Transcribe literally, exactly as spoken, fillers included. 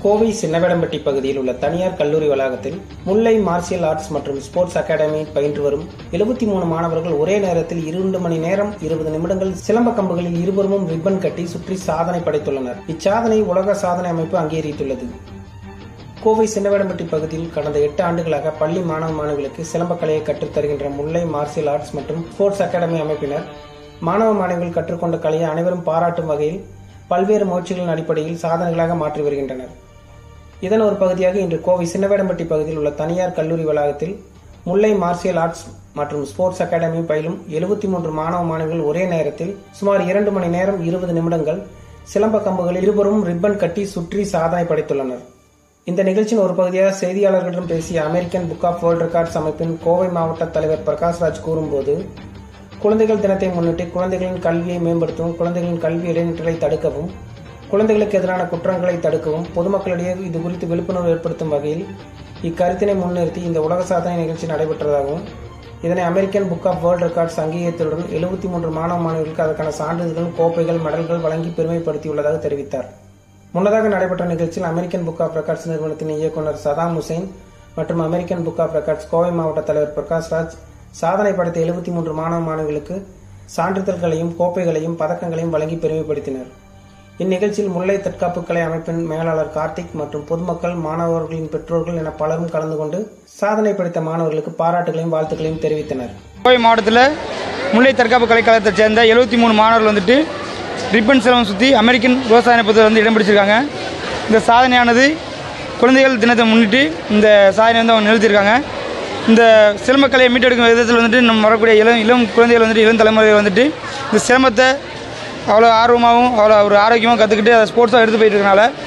கோவை சின்னவேடம்பட்டி பகுதியில் உள்ள தனியார் கல்லூரி வளாகத்தில் முல்லை மார்ஷியல் ஆர்ட்ஸ் மற்றும் ஸ்போர்ட்ஸ் அகாடமி பயின்று வரும் எழுபத்தி மூணு மாணவர்கள் ஒரே நேரத்தில் இரண்டு மணி நேரம் இருபது நிமிடங்கள் சிலம்ப கம்புகளில் இருபுறமும் ரிப்பன் கட்டி சுற்றி சாதனை படைத்துள்ளனர். இச்சாதனை உலக சாதனை அமைப்பு அங்கீகரித்துள்ளது. கோவை சின்னவேடம்பட்டி பகுதியில் கடந்த எட்டு ஆண்டுகளாக பள்ளி மாணவ மாணவிகளுக்கு சிலம்பக்கலையை கற்றுத் தருகின்ற முல்லை மார்ஷியல் ஆர்ட்ஸ் மற்றும் ஸ்போர்ட்ஸ் அகாடமி அமைப்பினர் மாணவ மாணவிகள் கற்றுக்கொண்ட கலையை அனைவரும் பாராட்டும் வகையில் பல்வேறு முயற்சிகளின் அடிப்படையில் சாதனைகளாக மாற்றி வருகின்றனர். இதன் ஒரு பகுதியாக இன்று கோவை சின்னவேடம்பட்டி பகுதியில் உள்ள தனியார் கல்லூரி வளாகத்தில் முல்லை மார்ஷியல் ஆர்ட்ஸ் மற்றும் ஸ்போர்ட்ஸ் அகாடமி பயிலும் எழுபத்தி மூன்று மாணவ மாணவிகள் ஒரே நேரத்தில் சுமார் இரண்டு மணி நேரம் இருபது நிமிடங்கள் சிலம்ப கம்புகளில் இருபுறமும் ரிப்பன் கட்டி சுற்றி சாதனை படைத்துள்ளனர். இந்த நிகழ்ச்சியின் ஒரு பகுதியாக செய்தியாளர்களிடம் பேசிய American book of world records அமைப்பின் கோவை மாவட்ட தலைவர் பிரகாஷ்ராஜ் கூறும்போது, குழந்தைகள் தினத்தை முன்னிட்டு குழந்தைகளின் கல்வியை மேம்படுத்தவும், குழந்தைகளின் கல்வி இடைநிற்றலை தடுக்கவும், குழந்தைகளுக்கு எதிரான குற்றங்களை தடுக்கவும் பொதுமக்களிடையே இது குறித்து விழிப்புணர்வு ஏற்படுத்தும் வகையில் இக்கருத்தினை முன்னிறுத்தி இந்த உலக சாதனை நிகழ்ச்சி நடைபெற்றதாகவும், இதனை American book of world records அங்கீகரித்ததுடன் எழுபத்தி மூன்று மாணவ மாணவர்களுக்கு அதற்கான சான்றிதழ்கள், கோப்பைகள், மெடல்கள் வழங்கி பெருமைப்படுத்தியுள்ளதாக தெரிவித்தார். முன்னதாக நடைபெற்ற நிகழ்ச்சியில் அமெரிக்கன் புக் ஆஃப் ரெக்கார்ட்ஸ் நிறுவனத்தின் இயக்குநர் சதாம் ஹுசைன் மற்றும் American book of records Kovai மாவட்ட தலைவர் பிரகாஷ்ராஜ் சாதனை படைத்த எழுபத்தி மூன்று மாணவ மாணவிகளுக்கு சான்றிதழ்களையும், கோப்பைகளையும், பதக்கங்களையும் வழங்கி பெருமைப்படுத்தினர். இந்நிகழ்ச்சியில் முல்லை தற்காப்பு கலை அமைப்பின் மேலாளர் கார்த்திக் மற்றும் பொதுமக்கள், மாணவர்களின் பெற்றோர்கள் என பலரும் கலந்து கொண்டு சாதனை படைத்த மாணவர்களுக்கு பாராட்டுகளையும் வாழ்த்துக்களையும் தெரிவித்தனர். கோவை மாவட்டத்தில் முல்லை தற்காப்பு கலைக்கழகத்தை சேர்ந்த எழுபத்தி மூணு மாணவர்கள் வந்துட்டு ரிப்பன் சிலம்பம் சுற்றி அமெரிக்கன் விவசாய பத்தில் வந்து இடம் பிடிச்சிருக்காங்க. இந்த சாதனையானது குழந்தைகள் தினத்தை முன்னிட்டு இந்த சாதனை வந்து அவங்க நிறுத்தியிருக்காங்க. இந்த சிலம்பக்கலையை மீட்டெடுக்கும் விதத்தில் வந்துட்டு நம்ம வரக்கூடிய இளம் இளம் குழந்தைகள் வந்துட்டு இளம் தலைமுறைகள் வந்துட்டு இந்த சிலம்பத்தை அவ்வளோ ஆர்வமாகவும் அவ்வளோ ஒரு ஆரோக்கியமாக கற்றுக்கிட்டு அதை ஸ்போர்ட்ஸாக எடுத்து போயிட்டு இருக்கனால